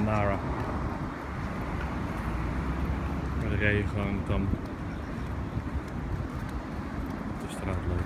Nara. Maar de regen gewoon dan op de straat loopt.